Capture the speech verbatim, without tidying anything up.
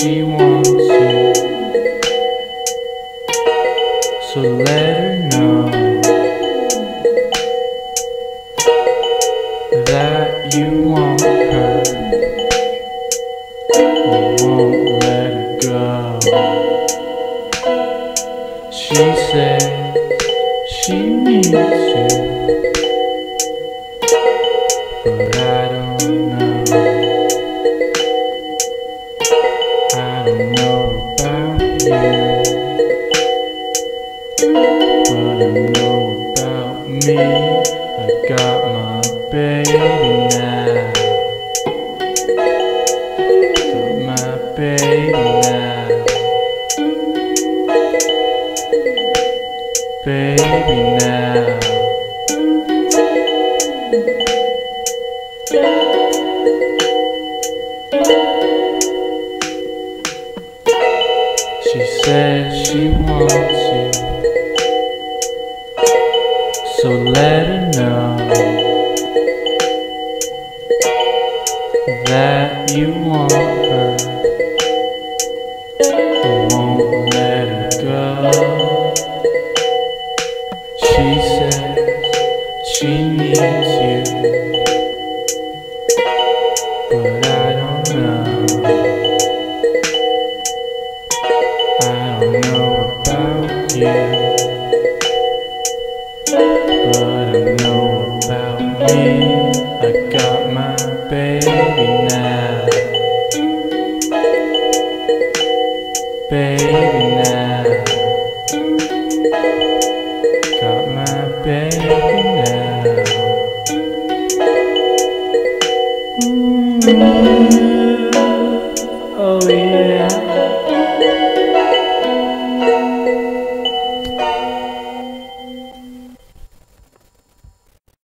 she wants you, so let her know that you want her. You won't let her go. She says she needs you, but I don't know. I don't know about you, but I know about me. I got my baby now. Got my baby now. Baby now. She says she wants you, so let her know that you want her. You won't let her go. She says she needs you, but I don't know. I don't know about you, but I know about me.